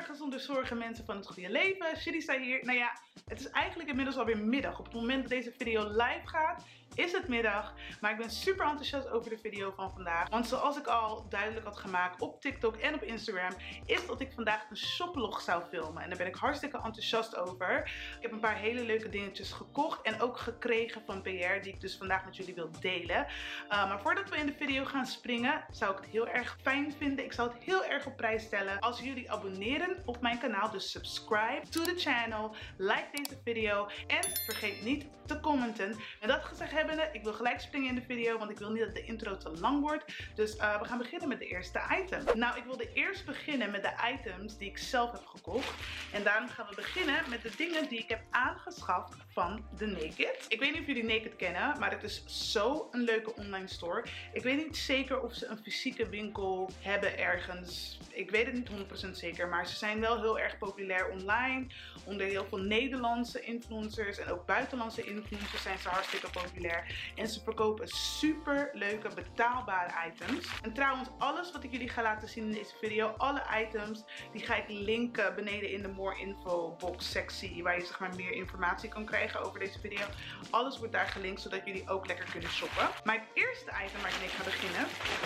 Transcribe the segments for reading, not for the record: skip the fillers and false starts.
gezonde zorgen, mensen van het goede leven. Sherisa hier. Nou ja, het is eigenlijk inmiddels alweer middag. Op het moment dat deze video live gaat, is het middag. Maar ik ben super enthousiast over de video van vandaag. Want zoals ik al duidelijk had gemaakt op TikTok en op Instagram, is dat ik vandaag een shoplog zou filmen. En daar ben ik hartstikke enthousiast over. Ik heb een paar hele leuke dingetjes gekocht en ook gekregen van PR, die ik dus vandaag met jullie wil delen. Maar voordat we in de video gaan springen, zou ik het heel erg fijn vinden. Ik zou het heel erg op prijs stellen als jullie abonneren op mijn kanaal. Dus subscribe to the channel, like deze video en vergeet niet te commenten. En dat gezegd hebbende, ik wil gelijk springen in de video, want ik wil niet dat de intro te lang wordt. Dus we gaan beginnen met de eerste item. Nou, ik wilde eerst beginnen met de items die ik zelf heb gekocht. En daarom gaan we beginnen met de dingen die ik heb aangeschaft van The Naked. Ik weet niet of jullie Naked kennen, maar het is zo een leuke online store. Ik weet niet zeker of ze een fysieke winkel hebben ergens. Ik weet het niet 100% zeker, maar ze zijn wel heel erg populair online. Onder heel veel Nederlandse influencers en ook buitenlandse influencers zijn ze hartstikke populair. En ze verkopen super leuke betaalbare items. En trouwens, alles wat ik jullie ga laten zien in deze video, alle items, die ga ik linken beneden in de more info box sectie, waar je zeg maar meer informatie kan krijgen over deze video. Alles wordt daar gelinkt, zodat jullie ook lekker kunnen shoppen. Maar het eerste item waar ik mee ga beginnen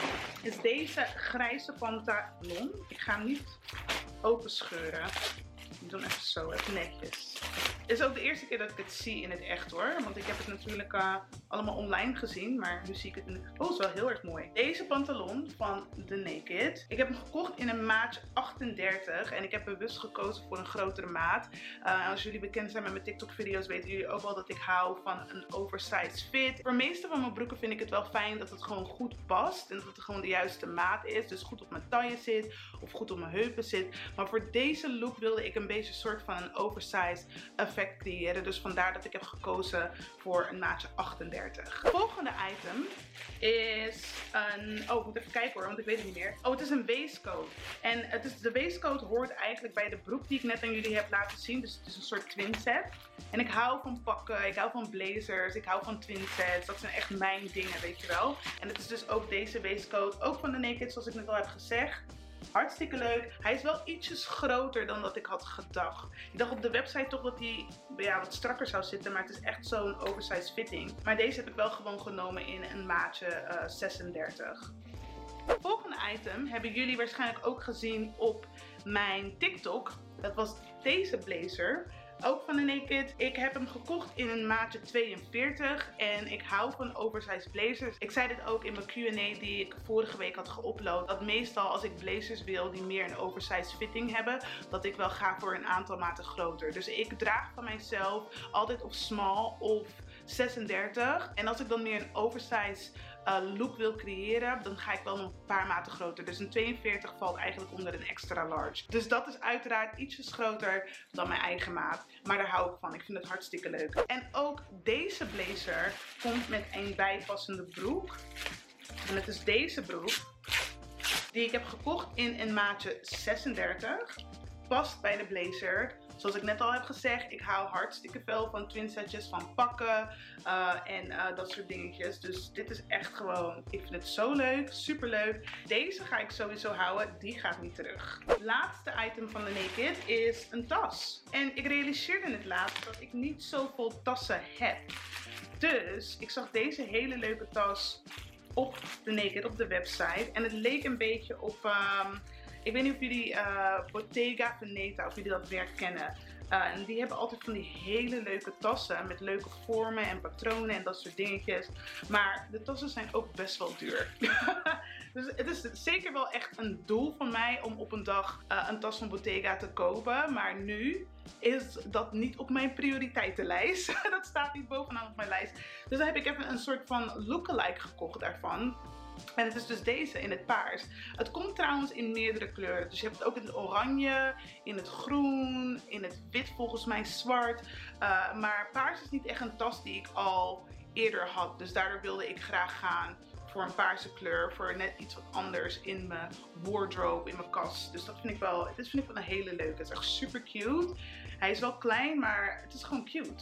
is deze grijze pantalon. Ik ga hem niet open scheuren. Ik doe hem even zo, even netjes. Het is ook de eerste keer dat ik het zie in het echt hoor. Want ik heb het natuurlijk allemaal online gezien. Maar nu zie ik het in het... Oh, het is wel heel erg mooi. Deze pantalon van The Naked. Ik heb hem gekocht in een maatje 38. En ik heb bewust gekozen voor een grotere maat. Als jullie bekend zijn met mijn TikTok video's, weten jullie ook wel dat ik hou van een oversized fit. Voor de meeste van mijn broeken vind ik het wel fijn dat het gewoon goed past. En dat het gewoon de juiste maat is. Dus goed op mijn taille zit. Of goed op mijn heupen zit. Maar voor deze look wilde ik een beetje een soort van een oversized effect creëren. Dus vandaar dat ik heb gekozen voor een maatje 38. Volgende item is een... Oh, ik moet even kijken hoor, want ik weet het niet meer. Oh, het is een waistcoat. En de waistcoat hoort eigenlijk bij de broek die ik net aan jullie heb laten zien. Dus het is een soort twin set. En ik hou van pakken, ik hou van blazers, ik hou van twin sets. Dat zijn echt mijn dingen, weet je wel. En het is dus ook deze waistcoat, ook van The Naked, zoals ik net al heb gezegd. Hartstikke leuk. Hij is wel ietsjes groter dan dat ik had gedacht. Ik dacht op de website toch dat hij wat strakker zou zitten. Maar het is echt zo'n oversized fitting. Maar deze heb ik wel gewoon genomen in een maatje 36. Volgende item hebben jullie waarschijnlijk ook gezien op mijn TikTok. Dat was deze blazer. Ook van The Naked. Ik heb hem gekocht in een maatje 42 en ik hou van oversized blazers. Ik zei dit ook in mijn Q&A die ik vorige week had geüpload. Dat meestal als ik blazers wil die meer een oversized fitting hebben, dat ik wel ga voor een aantal maten groter. Dus ik draag van mijzelf altijd of small of 36. En als ik dan meer een oversized look wil creëren, dan ga ik wel nog een paar maten groter. Dus een 42 valt eigenlijk onder een extra large. Dus dat is uiteraard ietsjes groter dan mijn eigen maat. Maar daar hou ik van. Ik vind het hartstikke leuk. En ook deze blazer komt met een bijpassende broek. En het is deze broek die ik heb gekocht in een maatje 36. Past bij de blazer. Zoals ik net al heb gezegd, ik hou hartstikke veel van twin setjes, van pakken en dat soort dingetjes. Dus dit is echt gewoon, ik vind het zo leuk, super leuk. Deze ga ik sowieso houden, die gaat niet terug. Het laatste item van The Naked is een tas. En ik realiseerde het laatst dat ik niet zoveel tassen heb. Dus ik zag deze hele leuke tas op The Naked, op de website. En het leek een beetje op... ik weet niet of jullie Bottega Veneta, of jullie dat merk kennen. En die hebben altijd van die hele leuke tassen met leuke vormen en patronen en dat soort dingetjes. Maar de tassen zijn ook best wel duur. Dus het is zeker wel echt een doel van mij om op een dag een tas van Bottega te kopen. Maar nu is dat niet op mijn prioriteitenlijst. Dat staat niet bovenaan op mijn lijst. Dus dan heb ik even een soort van lookalike gekocht daarvan. En het is dus deze in het paars. Het komt trouwens in meerdere kleuren. Dus je hebt het ook in het oranje, in het groen, in het wit volgens mij zwart. Maar paars is niet echt een tas die ik al eerder had. Dus daardoor wilde ik graag gaan voor een paarse kleur. Voor net iets wat anders in mijn wardrobe, in mijn kast. Dus dit vind ik wel een hele leuke. Het is echt super cute. Hij is wel klein, maar het is gewoon cute.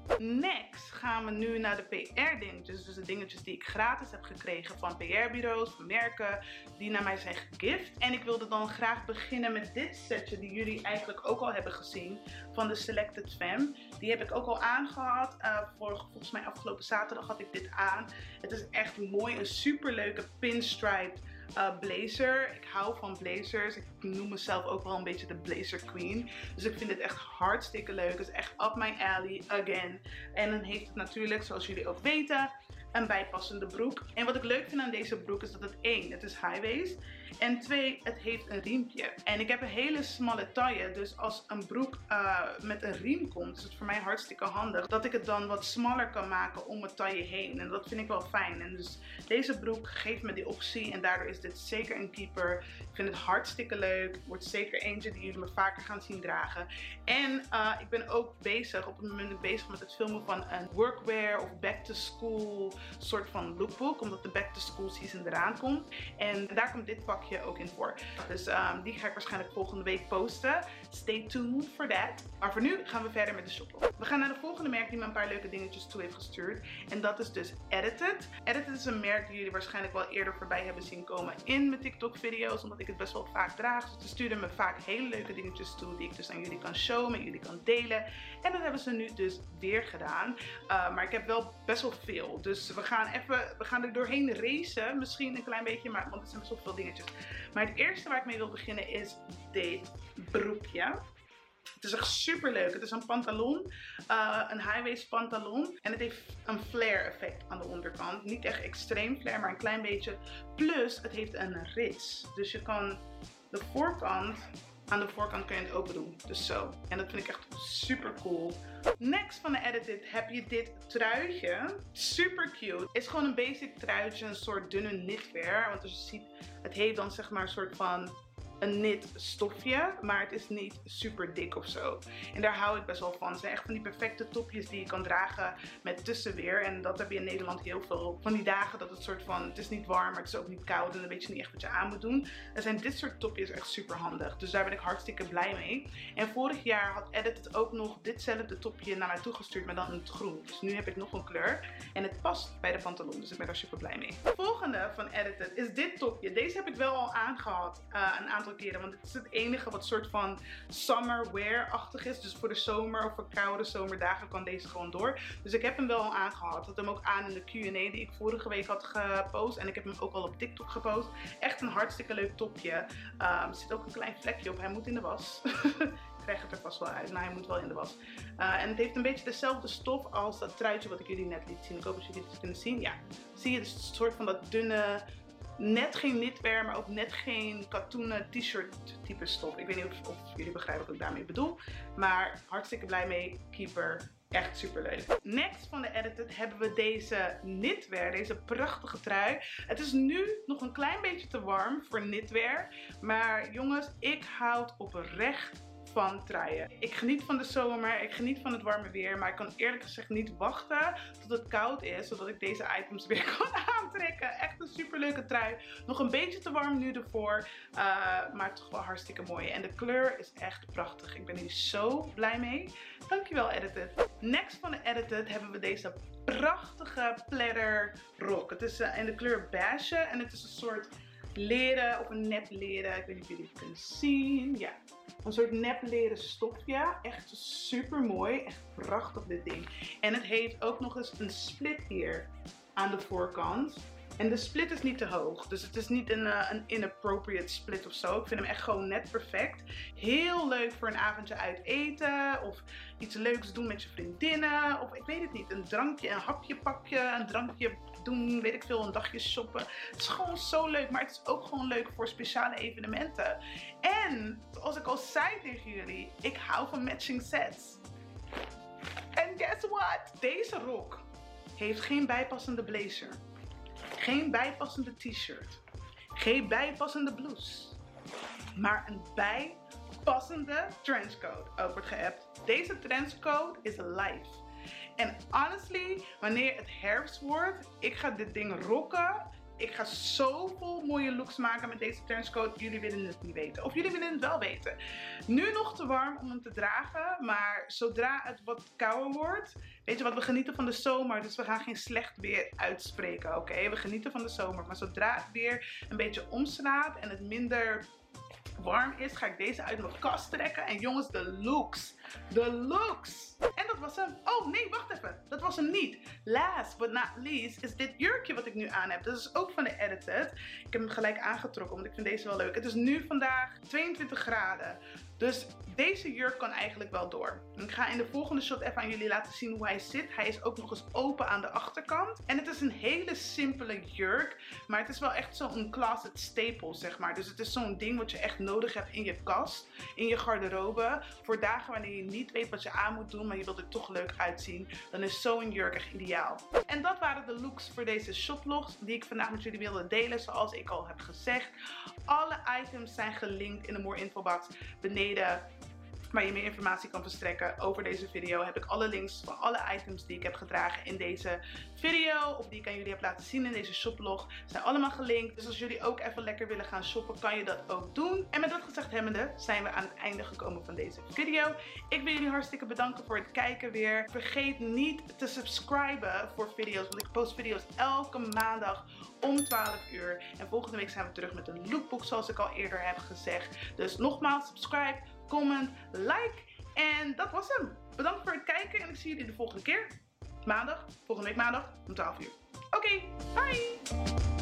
Next gaan we nu naar de PR dingetjes. Dus de dingetjes die ik gratis heb gekregen van PR-bureaus, van merken die naar mij zijn gegift. En ik wilde dan graag beginnen met dit setje die jullie eigenlijk ook al hebben gezien van de Selected Femme. Die heb ik ook al aangehad. Volgens mij afgelopen zaterdag had ik dit aan. Het is echt mooi. Een super leuke pinstripe blazer. Ik hou van blazers. Ik noem mezelf ook wel een beetje de blazer queen. Dus ik vind het echt hartstikke leuk. Het is echt up my alley again. En dan heeft het natuurlijk, zoals jullie ook weten, een bijpassende broek. En wat ik leuk vind aan deze broek is dat het 1, het is high waist. En 2, het heeft een riempje. En ik heb een hele smalle taille. Dus als een broek met een riem komt, is het voor mij hartstikke handig dat ik het dan wat smaller kan maken om mijn taille heen. En dat vind ik wel fijn. En dus deze broek geeft me die optie. En daardoor is dit zeker een keeper. Ik vind het hartstikke leuk. Wordt zeker eentje die jullie me vaker gaan zien dragen. En ik ben ook bezig, op het moment bezig met het filmen van een workwear of back to school soort van lookbook. Omdat de back to school season eraan komt. En daar komt dit pakje ook in voor. Dus die ga ik waarschijnlijk volgende week posten. Stay tuned for that. Maar voor nu gaan we verder met de shoppen. We gaan naar de volgende merk die me een paar leuke dingetjes toe heeft gestuurd. En dat is dus Edited. Edited is een merk die jullie waarschijnlijk wel eerder voorbij hebben zien komen in mijn TikTok video's. Omdat ik het best wel vaak draag. Dus ze sturen me vaak hele leuke dingetjes toe die ik dus aan jullie kan showen. Met jullie kan delen. En dat hebben ze nu dus weer gedaan. Maar ik heb wel best wel veel. Dus we gaan er doorheen racen. Misschien een klein beetje. Maar, want het zijn best wel veel dingetjes. Maar het eerste waar ik mee wil beginnen is dit broekje. Het is echt super leuk. Het is een pantalon, een high-waist pantalon. En het heeft een flare effect aan de onderkant. Niet echt extreem flare, maar een klein beetje. Plus, het heeft een rits. Dus je kan de voorkant, aan de voorkant kun je het open doen. Dus zo. En dat vind ik echt super cool. Next van de Edited heb je dit truitje. Super cute. Het is gewoon een basic truitje, een soort dunne knitwear. Want als je ziet, het heeft dan zeg maar een soort van een knit stofje, maar het is niet super dik of zo. En daar hou ik best wel van. Het zijn echt van die perfecte topjes die je kan dragen met tussenweer. En dat heb je in Nederland heel veel. Van die dagen dat het soort van, het is niet warm, maar het is ook niet koud. En dan weet je niet echt wat je aan moet doen. Dan zijn dit soort topjes echt super handig. Dus daar ben ik hartstikke blij mee. En vorig jaar had Edited ook nog ditzelfde topje naar mij toegestuurd, maar dan in het groen. Dus nu heb ik nog een kleur. En het past bij de pantalon, dus ik ben daar super blij mee. De volgende van Edited is dit topje. Deze heb ik wel al aangehad een aantal keren, want het is het enige wat soort van summer wear-achtig is. Dus voor de zomer of voor koude zomerdagen kan deze gewoon door. Dus ik heb hem wel al aangehad. Ik had hem ook aan in de Q&A die ik vorige week had gepost. En ik heb hem ook al op TikTok gepost. Echt een hartstikke leuk topje. Er zit ook een klein vlekje op. Hij moet in de was. Ik krijg het er vast wel uit, maar hij moet wel in de was. En het heeft een beetje dezelfde stof als dat truitje wat ik jullie net liet zien. Ik hoop dat jullie het kunnen zien. Ja, zie je dus een soort van dat dunne, net geen knitwear, maar ook net geen katoenen t-shirt type stof. Ik weet niet of jullie begrijpen wat ik daarmee bedoel. Maar hartstikke blij mee. Keeper. Echt super leuk. Next van de Edited hebben we deze knitwear. Deze prachtige trui. Het is nu nog een klein beetje te warm voor knitwear. Maar jongens, ik houd oprecht van truien. Ik geniet van de zomer, ik geniet van het warme weer, maar ik kan eerlijk gezegd niet wachten tot het koud is, zodat ik deze items weer kan aantrekken. Echt een super leuke trui. Nog een beetje te warm nu ervoor, maar toch wel hartstikke mooi. En de kleur is echt prachtig. Ik ben hier zo blij mee. Dankjewel Edited. Next van de Edited hebben we deze prachtige platter rok. Het is in de kleur beige en het is een soort leren of een nep leren. Ik weet niet of jullie het kunnen zien. Ja. Een soort nep leren stofje. Echt super mooi. Echt prachtig dit ding. En het heeft ook nog eens een split hier aan de voorkant. En de split is niet te hoog. Dus het is niet een inappropriate split of zo. Ik vind hem echt gewoon net perfect. Heel leuk voor een avondje uit eten. Of iets leuks doen met je vriendinnen. Of ik weet het niet. Een drankje, een hapje pakken. Een drankje doen, weet ik veel, een dagje shoppen. Het is gewoon zo leuk. Maar het is ook gewoon leuk voor speciale evenementen. En, zoals ik al zei tegen jullie, ik hou van matching sets. En guess what? Deze rok heeft geen bijpassende blazer. Geen bijpassende t-shirt. Geen bijpassende blouse. Maar een bijpassende trenchcoat. Ook wordt geappt. Deze trenchcoat is life. En honestly, wanneer het herfst wordt, ik ga dit ding rocken Ik ga zoveel mooie looks maken met deze trenchcoat. Jullie willen het niet weten. Of jullie willen het wel weten. Nu nog te warm om hem te dragen. Maar zodra het wat kouder wordt. Weet je wat, we genieten van de zomer. Dus we gaan geen slecht weer uitspreken. Oké? We genieten van de zomer. Maar zodra het weer een beetje omslaat. En het minder warm is, ga ik deze uit mijn kast trekken. En jongens, de looks. De looks. En dat was hem. Oh nee, wacht even. Dat was hem niet. Last but not least is dit jurkje wat ik nu aan heb. Dat is ook van de Edited. Ik heb hem gelijk aangetrokken, want ik vind deze wel leuk. Het is nu vandaag 22 graden. Dus deze jurk kan eigenlijk wel door. Ik ga in de volgende shot even aan jullie laten zien hoe hij zit. Hij is ook nog eens open aan de achterkant. En het is een hele simpele jurk. Maar het is wel echt zo'n closet staple, zeg maar. Dus het is zo'n ding wat je echt nodig hebt in je kast. In je garderobe. Voor dagen wanneer je niet weet wat je aan moet doen. Maar je wilt er toch leuk uitzien. Dan is zo'n jurk echt ideaal. En dat waren de looks voor deze shotvlogs. Die ik vandaag met jullie wilde delen. Zoals ik al heb gezegd. Alle items zijn gelinkt in de More Info box beneden. Waar je meer informatie kan verstrekken over deze video. Heb ik alle links van alle items die ik heb gedragen in deze video. Of die ik aan jullie heb laten zien in deze shoplog. Zijn allemaal gelinkt. Dus als jullie ook even lekker willen gaan shoppen, kan je dat ook doen. En met dat gezegd hebbende zijn we aan het einde gekomen van deze video. Ik wil jullie hartstikke bedanken voor het kijken weer. Vergeet niet te subscriben voor video's. Want ik post video's elke maandag om 12 uur. En volgende week zijn we terug met een lookbook zoals ik al eerder heb gezegd. Dus nogmaals, subscribe, comment, like. En dat was hem. Bedankt voor het kijken en ik zie jullie de volgende keer. Volgende week maandag om 12 uur. Oké, bye!